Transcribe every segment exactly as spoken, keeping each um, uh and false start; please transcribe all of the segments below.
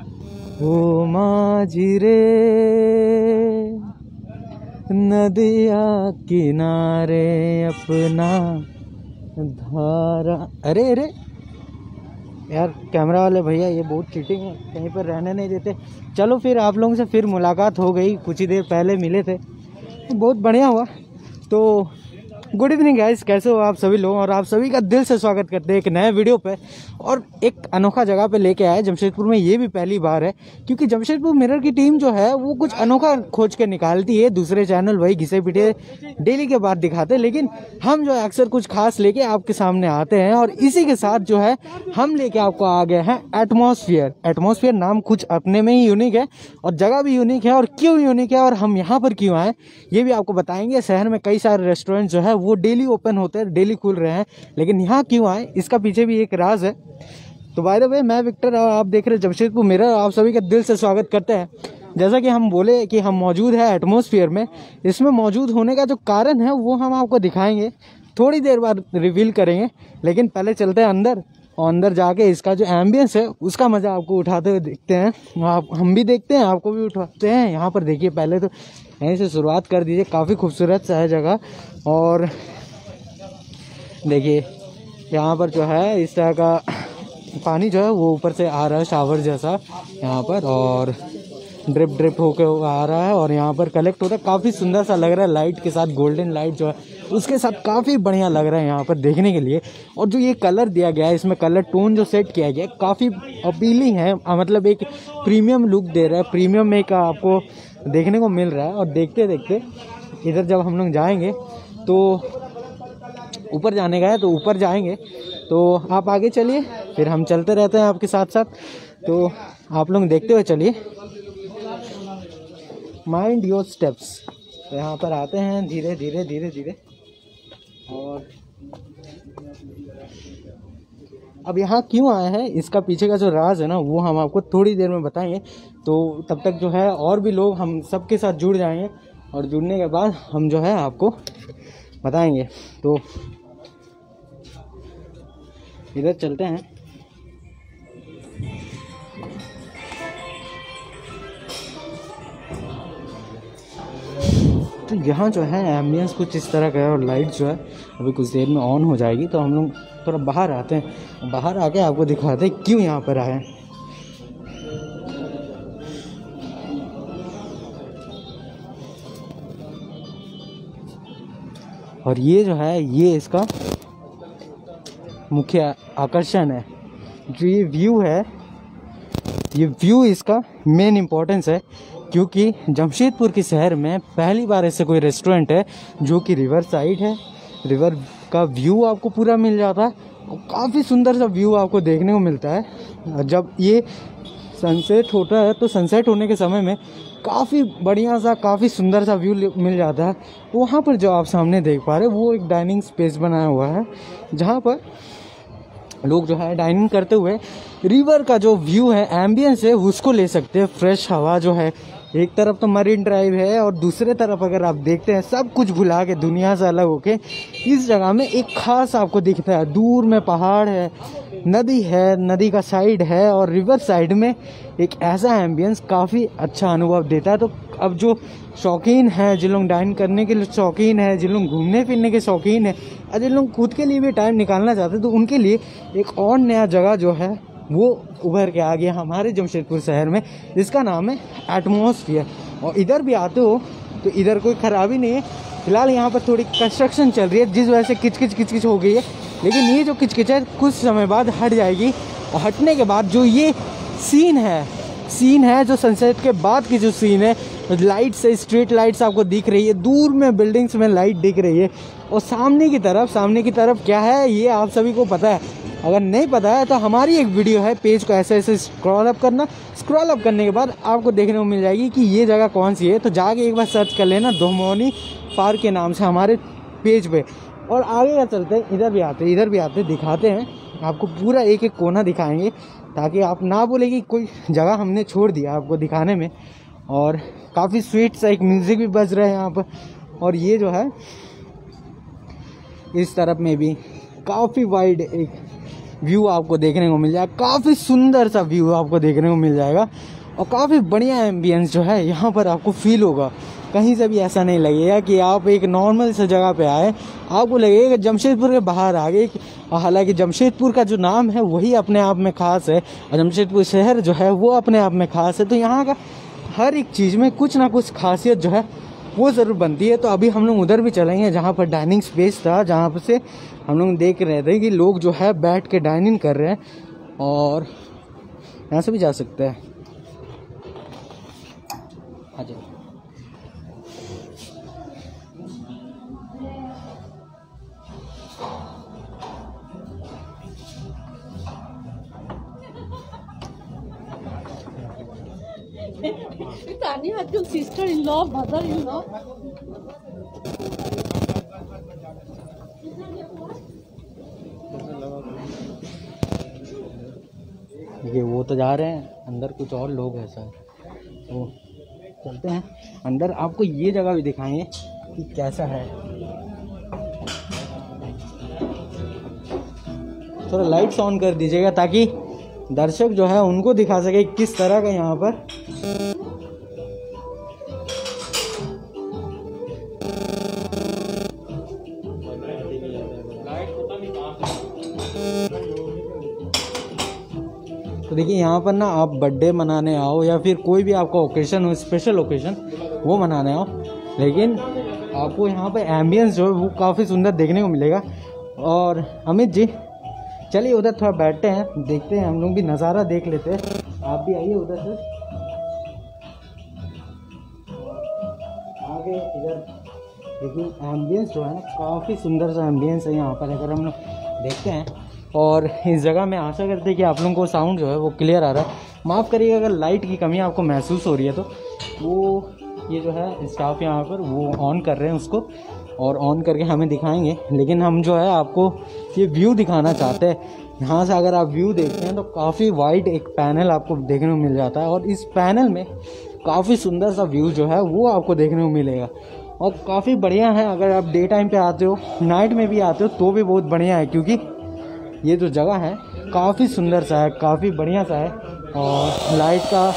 ओ माझी रे नदिया किनारे अपना धारा। अरे अरे यार कैमरा वाले भैया ये बहुत चीटिंग है, कहीं पर रहने नहीं देते। चलो फिर आप लोगों से फिर मुलाकात हो गई, कुछ ही देर पहले मिले थे, बहुत बढ़िया हुआ। तो गुड इवनिंग गाइस, कैसे हो आप सभी लोग, और आप सभी का दिल से स्वागत करते हैं एक नए वीडियो पे। और एक अनोखा जगह पे लेके आए जमशेदपुर में, ये भी पहली बार है क्योंकि जमशेदपुर मिरर की टीम जो है वो कुछ अनोखा खोज के निकालती है। दूसरे चैनल वही घिसे पिटे डेली के बाद दिखाते, लेकिन हम जो है अक्सर कुछ खास लेके आपके सामने आते हैं। और इसी के साथ जो है हम लेके आपको आ गए हैं एटमॉस्फेयर। एटमॉस्फेयर नाम कुछ अपने में ही यूनिक है और जगह भी यूनिक है। और क्यों यूनिक है और हम यहाँ पर क्यों आए ये भी आपको बताएंगे। शहर में कई सारे रेस्टोरेंट जो है वो डेली ओपन होते हैं, डेली खुल रहे हैं, लेकिन यहाँ क्यों आए इसका पीछे भी एक राज है। तो बाय द वे मैं विक्टर और आप देख रहे हैं जमशेदपुर मिरर। आप सभी का दिल से स्वागत करते हैं। जैसा कि हम बोले कि हम मौजूद है एटमॉस्फेयर में, इसमें मौजूद होने का जो कारण है वो हम आपको दिखाएंगे, थोड़ी देर बाद रिवील करेंगे। लेकिन पहले चलते हैं अंदर और अंदर जाके इसका जो एम्बियंस है उसका मज़ा आपको उठाते हुए देखते हैं। आप हम भी देखते हैं, आपको भी उठाते हैं। यहाँ पर देखिए, पहले तो यहीं से शुरुआत कर दीजिए। काफ़ी खूबसूरत सा है जगह। और देखिए यहाँ पर जो है इस तरह का पानी जो है वो ऊपर से आ रहा है, शावर जैसा यहाँ पर, और ड्रिप ड्रिप होके आ रहा है और यहाँ पर कलेक्ट होता है। काफ़ी सुंदर सा लग रहा है, लाइट के साथ, गोल्डन लाइट जो है उसके साथ काफ़ी बढ़िया लग रहा है यहाँ पर देखने के लिए। और जो ये कलर दिया गया है, इसमें कलर टोन जो सेट किया गया है काफ़ी अपीलिंग है, मतलब एक प्रीमियम लुक दे रहा है, प्रीमियम एक आपको देखने को मिल रहा है। और देखते देखते इधर जब हम लोग जाएंगे तो ऊपर जाने का है, तो ऊपर जाएंगे। तो आप आगे चलिए, फिर हम चलते रहते हैं आपके साथ साथ। तो आप लोग देखते हुए चलिए, माइंड योर स्टेप्स। तो यहाँ पर आते हैं धीरे धीरे धीरे धीरे। और अब यहाँ क्यों आए हैं इसका पीछे का जो राज है ना वो हम आपको थोड़ी देर में बताएंगे। तो तब तक जो है और भी लोग हम सबके साथ जुड़ जाएंगे और जुड़ने के बाद हम जो है आपको बताएंगे। तो इधर चलते हैं। तो यहाँ जो है एम्बियंस कुछ इस तरह का है और लाइट जो है अभी कुछ देर में ऑन हो जाएगी। तो हम लोग थोड़ा बाहर आते हैं, बाहर आके आपको दिखाते हैं क्यों यहाँ पर आए हैं। और ये जो है ये इसका मुख्य आकर्षण है, जो ये व्यू है, ये व्यू इसका मेन इम्पोर्टेंस है। क्योंकि जमशेदपुर के शहर में पहली बार ऐसे कोई रेस्टोरेंट है जो कि रिवर साइड है, रिवर का व्यू आपको पूरा मिल जाता है और काफ़ी सुंदर सा व्यू आपको देखने को मिलता है। जब ये सनसेट होता है तो सनसेट होने के समय में काफ़ी बढ़िया सा, काफ़ी सुंदर सा व्यू मिल जाता है। वहाँ पर जो आप सामने देख पा रहे हैं वो एक डाइनिंग स्पेस बनाया हुआ है, जहाँ पर लोग जो है डाइनिंग करते हुए रिवर का जो व्यू है, एम्बियंस है, उसको ले सकते हैं। फ्रेश हवा जो है, एक तरफ तो मरीन ड्राइव है और दूसरे तरफ अगर आप देखते हैं सब कुछ भुला के, दुनिया से अलग होके इस जगह में एक खास आपको दिखता है। दूर में पहाड़ है, नदी है, नदी का साइड है और रिवर साइड में एक ऐसा एम्बियंस काफ़ी अच्छा अनुभव देता है। तो अब जो शौकीन है, जिन लोग डाइन करने के लिए शौकीन है, जिन लोग घूमने फिरने के शौकीन है और जिन लोग खुद के लिए भी टाइम निकालना चाहते हैं, तो उनके लिए एक और नया जगह जो है वो उभर के आ गया हमारे जमशेदपुर शहर में, जिसका नाम है एटमॉस्फेयर। और इधर भी आते हो तो इधर कोई ख़राबी नहीं है। फिलहाल यहाँ पर थोड़ी कंस्ट्रक्शन चल रही है जिस वजह से किचकिच किचकिच हो गई है, लेकिन ये जो किचकिच है कुछ समय बाद हट जाएगी। और हटने के बाद जो ये सीन है सीन है जो सनसेट के बाद की जो सीन है, लाइट्स है, स्ट्रीट लाइट्स आपको दिख रही है, दूर में बिल्डिंग्स में लाइट दिख रही है। और सामने की तरफ सामने की तरफ क्या है ये आप सभी को पता है। अगर नहीं पता है तो हमारी एक वीडियो है, पेज को ऐसे ऐसे स्क्रॉल अप करना, स्क्रॉल अप करने के बाद आपको देखने को मिल जाएगी कि ये जगह कौन सी है। तो जाके एक बार सर्च कर लेना धोमोनी पार्क के नाम से हमारे पेज पे। और आगे का चलते हैं, इधर भी आते इधर भी आते दिखाते हैं आपको, पूरा एक एक कोना दिखाएंगे ताकि आप ना बोले कि कोई जगह हमने छोड़ दिया आपको दिखाने में। और काफ़ी स्वीट सा एक म्यूज़िक भी बज रहा है यहाँ पर। और ये जो है इस तरफ में भी काफ़ी वाइड एक व्यू आपको देखने को मिल जाएगा। काफ़ी सुंदर सा व्यू आपको देखने को मिल जाएगा और काफ़ी बढ़िया एम्बियंस जो है यहाँ पर आपको फील होगा। कहीं से भी ऐसा नहीं लगेगा कि आप एक नॉर्मल सा जगह पे आए, आपको लगेगा कि जमशेदपुर के बाहर आ गए। हालांकि जमशेदपुर का जो नाम है वही अपने आप में खास है और जमशेदपुर शहर जो है वो अपने आप में खास है। तो यहाँ का हर एक चीज़ में कुछ ना कुछ खासियत जो है वो ज़रूर बनती है। तो अभी हम लोग उधर भी चलेंगे जहाँ पर डाइनिंग स्पेस था, जहाँ पर से हम लोग देख रहे थे कि लोग जो है बैठ के डाइनिंग कर रहे हैं और यहाँ से भी जा सकते हैं। आ जाओ। Tani had your sister-in-law, mother-in-law. ये वो तो जा रहे हैं अंदर, कुछ और लोग हैं सर, तो चलते हैं अंदर। आपको ये जगह भी दिखाएंगे कि कैसा है। थोड़ा लाइट्स ऑन कर दीजिएगा ताकि दर्शक जो है उनको दिखा सके किस तरह का यहाँ पर तो देखिए यहाँ पर ना आप बर्थडे मनाने आओ या फिर कोई भी आपका ओकेशन हो, स्पेशल ओकेशन वो मनाने आओ, लेकिन आपको यहाँ पर एम्बियंस जो है वो काफ़ी सुंदर देखने को मिलेगा। और अमित जी चलिए उधर थोड़ा बैठते हैं, देखते हैं, हम लोग भी नज़ारा देख लेते हैं। आप भी आइए उधर से आगे। इधर देखिए एम्बियंस जो है ना काफ़ी सुंदर सा एम्बियंस है यहाँ पर, अगर हम लोग देखते हैं। और इस जगह में आशा करते हैं कि आप लोगों को साउंड जो है वो क्लियर आ रहा है। माफ़ करिएगा अगर लाइट की कमी आपको महसूस हो रही है तो वो ये जो है स्टाफ यहाँ पर वो ऑन कर रहे हैं उसको, और ऑन करके हमें दिखाएंगे। लेकिन हम जो है आपको ये व्यू दिखाना चाहते हैं। यहाँ से अगर आप व्यू देखते हैं तो काफ़ी वाइड एक पैनल आपको देखने को मिल जाता है और इस पैनल में काफ़ी सुंदर सा व्यू जो है वो आपको देखने को मिलेगा और काफ़ी बढ़िया है। अगर आप डे टाइम पे आते हो, नाइट में भी आते हो तो भी बहुत बढ़िया है, क्योंकि ये जो जगह है काफ़ी सुंदर सा है, काफ़ी बढ़िया सा है। और लाइट का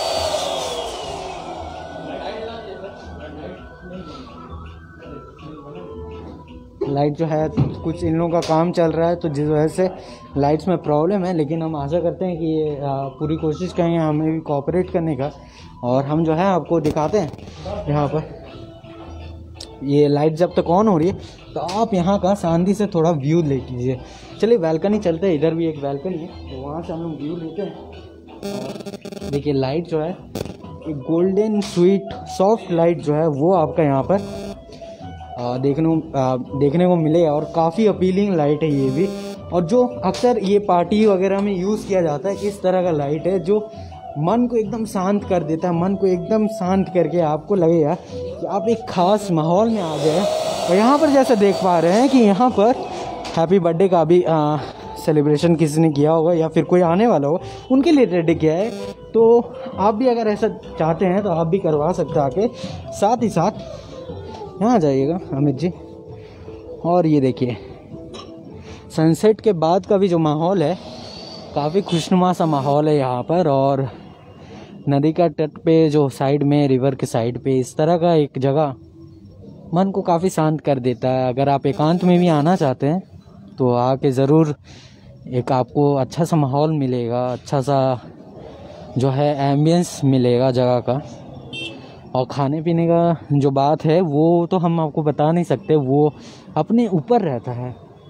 लाइट जो है कुछ इन लोगों का काम चल रहा है तो जिस वजह से लाइट्स में प्रॉब्लम है, लेकिन हम आशा करते हैं कि ये पूरी कोशिश करेंगे हमें भी कोऑपरेट करने का। और हम जो है आपको दिखाते हैं यहाँ पर ये लाइट जब तक ऑन हो रही है तो आप यहाँ का शांति से थोड़ा व्यू ले लीजिए। चलिए बैल्कनी चलते हैं, इधर भी एक बैल्कनी है तो वहाँ से हम लोग व्यू लेते हैं। और देखिए लाइट जो है एक गोल्डन स्वीट सॉफ्ट लाइट जो है वो आपका यहाँ पर आ, देखने आ, देखने को मिलेगा और काफ़ी अपीलिंग लाइट है ये भी। और जो अक्सर ये पार्टी वगैरह में यूज़ किया जाता है, इस तरह का लाइट है जो मन को एकदम शांत कर देता है। मन को एकदम शांत करके आपको लगेगा कि आप एक ख़ास माहौल में आ गए। और यहाँ पर जैसे देख पा रहे हैं कि यहाँ पर हैप्पी बर्थडे का भी सेलिब्रेशन किसी ने किया होगा या फिर कोई आने वाला होगा उनके लिए रेडी किया है। तो आप भी अगर ऐसा चाहते हैं तो आप भी करवा सकते हैं आके। साथ ही साथ यहाँ जाइएगा अमित जी। और ये देखिए सनसेट के बाद का भी जो माहौल है काफ़ी खुशनुमा सा माहौल है यहाँ पर। और नदी का तट पे जो साइड में रिवर के साइड पे इस तरह का एक जगह मन को काफ़ी शांत कर देता है। अगर आप एकांत में भी आना चाहते हैं तो आके ज़रूर, एक आपको अच्छा सा माहौल मिलेगा, अच्छा सा जो है एम्बियंस मिलेगा जगह का। और खाने पीने का जो बात है वो तो हम आपको बता नहीं सकते, वो अपने ऊपर रहता है।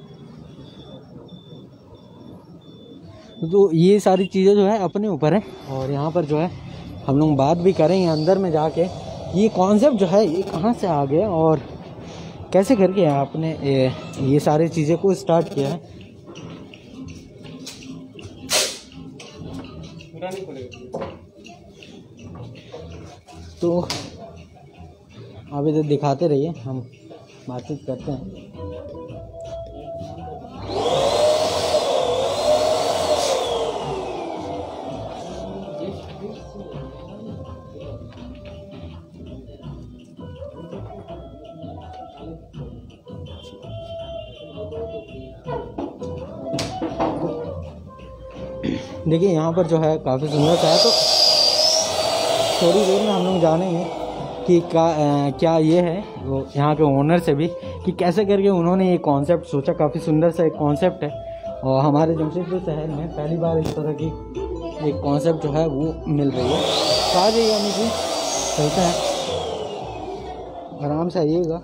तो ये सारी चीज़ें जो है अपने ऊपर है। और यहाँ पर जो है हम लोग बात भी करेंगे अंदर में जाके, ये कॉन्सेप्ट जो है ये कहाँ से आ गया और कैसे करके आपने ये, ये सारी चीज़ें को स्टार्ट किया है। तो आप इधर दिखाते रहिए, हम बातचीत करते हैं। देखिए यहाँ पर जो है काफ़ी सुंदर सा है। तो थोड़ी देर में हम लोग जानेंगे कि का, आ, क्या ये है वो यहाँ के ओनर से भी कि कैसे करके उन्होंने ये कॉन्सेप्ट सोचा। काफ़ी सुंदर सा एक कॉन्सेप्ट है और हमारे जमशेदपुर शहर में पहली बार इस तरह की एक कॉन्सेप्ट जो है वो मिल रही है। तो आ जाइएगा नीचे, चलते हैं, आराम से आइएगा।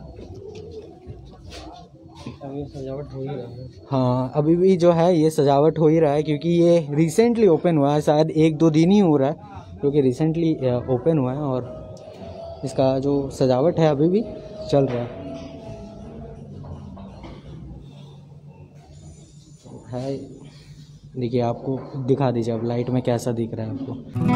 अभी सजावट हो ही रहा है। हाँ, अभी भी जो है ये सजावट हो ही रहा है क्योंकि ये रिसेंटली ओपन हुआ है, शायद एक दो दिन ही हो रहा है क्योंकि रिसेंटली ओपन हुआ है और इसका जो सजावट है अभी भी चल रहा है। है देखिए, आपको दिखा दीजिए अब लाइट में कैसा दिख रहा है आपको।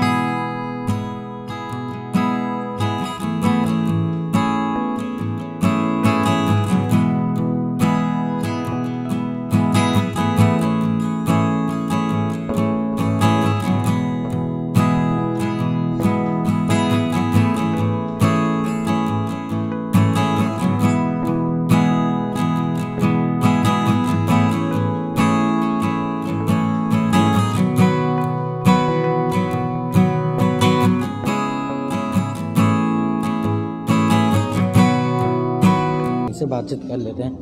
से बातचीत कर लेते हैं।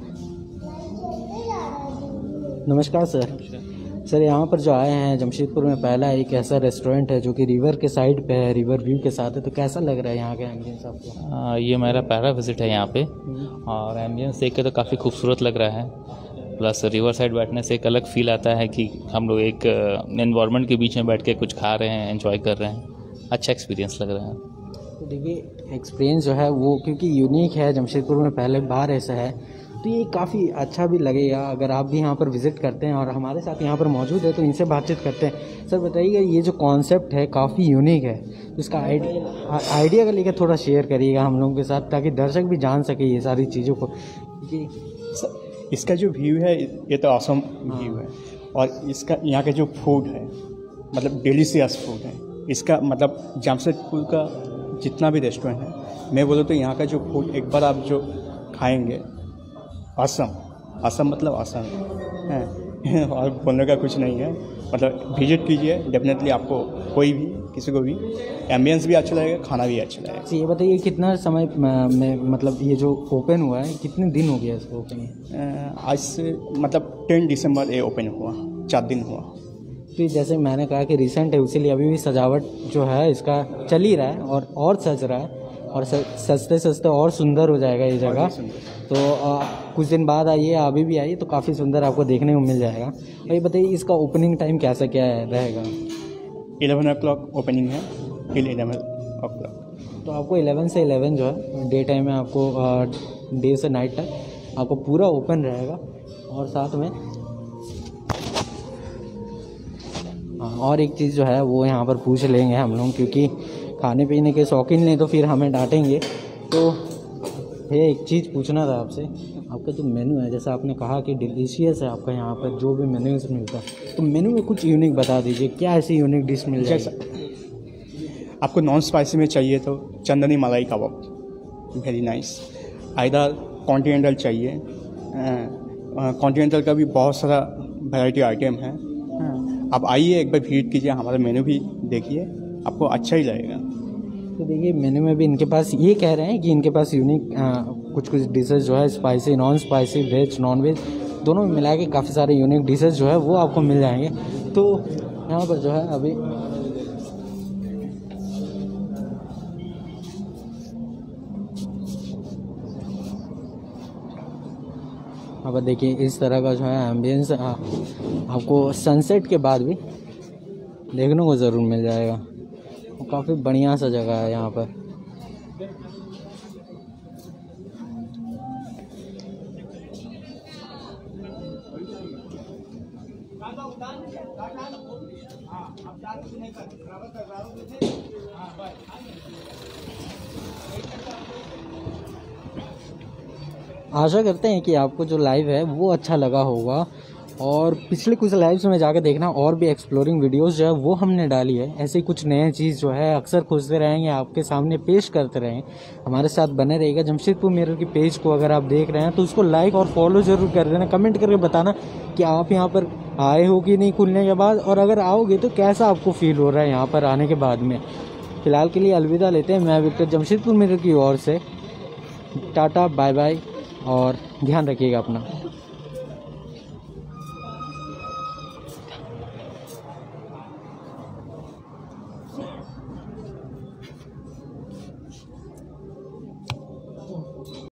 नमस्कार सर। सर यहाँ पर जो आए हैं जमशेदपुर में पहला एक ऐसा रेस्टोरेंट है जो कि रिवर के साइड पे है, रिवर व्यू के साथ है, तो कैसा लग रहा है यहाँ का एम्बियंस आपको? आ, ये मेरा पहला विजिट है यहाँ पे और एम्बियंस देख के तो काफ़ी खूबसूरत लग रहा है। प्लस रिवर साइड बैठने से एक अलग फील आता है कि हम लोग एक एनवायरनमेंट के बीच में बैठ के कुछ खा रहे हैं, एंजॉय कर रहे हैं। अच्छा एक्सपीरियंस लग रहा है। तो देखिए एक्सपीरियंस जो है वो क्योंकि यूनिक है, जमशेदपुर में पहले बार ऐसा है, तो ये काफ़ी अच्छा भी लगेगा अगर आप भी यहाँ पर विज़िट करते हैं और हमारे साथ यहाँ पर मौजूद है तो इनसे बातचीत करते हैं। सर बताइएगा, ये जो कॉन्सेप्ट है काफ़ी यूनिक है, तो इसका आइडिया आइडिया का लेकर थोड़ा शेयर करिएगा हम लोगों के साथ ताकि दर्शक भी जान सके ये सारी चीज़ों को। कि इसका जो व्यू है ये तो ऑसम व्यू है और इसका यहाँ का जो फूड है मतलब डिलीशियस फूड है। इसका मतलब जमशेदपुर का जितना भी रेस्टोरेंट है, मैं बोलूँ तो यहाँ का जो फूड एक बार आप जो खाएंगे, असम असम मतलब असम है और बोलने का कुछ नहीं है। मतलब विजिट कीजिए, डेफिनेटली आपको कोई भी किसी को भी एम्बियंस भी अच्छा लगेगा, खाना भी अच्छा लगेगा। तो ये बताइए कितना समय में मतलब ये जो ओपन हुआ है कितने दिन हो गया इसको ओपन? आज से मतलब टेन दिसंबर ये ओपन हुआ, चार दिन हुआ। तो जैसे मैंने कहा कि रिसेंट है इसीलिए अभी भी सजावट जो है इसका चल ही रहा है और और सज रहा है और सस्ते सस्ते और सुंदर हो जाएगा ये जगह। तो आ, कुछ दिन बाद आइए, अभी भी आइए तो काफ़ी सुंदर आपको देखने को मिल जाएगा। और ये बताइए इसका ओपनिंग टाइम कैसा क्या है रहेगा? इलेवन ओ क्लॉक ओपनिंग है टिल इलेवन ओ क्लॉक। तो आपको इलेवन से इलेवन जो है डे टाइम में आपको डे से नाइट तक आपको पूरा ओपन रहेगा। और साथ में और एक चीज़ जो है वो यहाँ पर पूछ लेंगे हम लोग क्योंकि खाने पीने के शौकीन नहीं तो फिर हमें डांटेंगे। तो ये एक चीज़ पूछना था आपसे, आपका जो मेनू है जैसा आपने कहा कि डिलीशियस है आपका यहाँ पर जो भी मेन्यू मिलता है, तो मेनू में कुछ यूनिक बता दीजिए, क्या ऐसी यूनिक डिश मिल जाएगी? आपको नॉन स्पाइसी में चाहिए तो chandni malai kabab very nice. Either continental चाहिए, कॉन्टिनेंटल का भी बहुत सारा वैरायटी आइटम है। आप आइए एक बार विजिट कीजिए, हमारा मेनू भी देखिए, आपको अच्छा ही लगेगा। तो देखिए मेन्यू में भी इनके पास ये कह रहे हैं कि इनके पास यूनिक कुछ कुछ डिशेस जो है spicy, non spicy, veg, non veg दोनों में मिला के काफ़ी सारे यूनिक डिशेस जो है वो आपको मिल जाएंगे। तो यहाँ पर जो है अभी अब देखिए इस तरह का जो है एम्बियंस आपको सनसेट के बाद भी देखने को ज़रूर मिल जाएगा। काफ़ी बढ़िया सा जगह है यहाँ पर। आशा करते हैं कि आपको जो लाइव है वो अच्छा लगा होगा और पिछले कुछ लाइव्स में जाकर देखना, और भी एक्सप्लोरिंग वीडियोस जो है वो हमने डाली है। ऐसे कुछ नए चीज़ जो है अक्सर खोजते रहेंगे, आपके सामने पेश करते रहें, हमारे साथ बने रहेगा। जमशेदपुर मिरर की पेज को अगर आप देख रहे हैं तो उसको लाइक और फॉलो जरूर कर देना। कमेंट करके बताना कि आप यहाँ पर आए हो कि नहीं खुलने के बाद, और अगर आओगे तो कैसा आपको फील हो रहा है यहाँ पर आने के बाद में। फ़िलहाल के लिए अलविदा लेते हैं। मैं विक्टर जमशेदपुर मिरर की ओर से टाटा बाय बाय, और ध्यान रखिएगा अपना।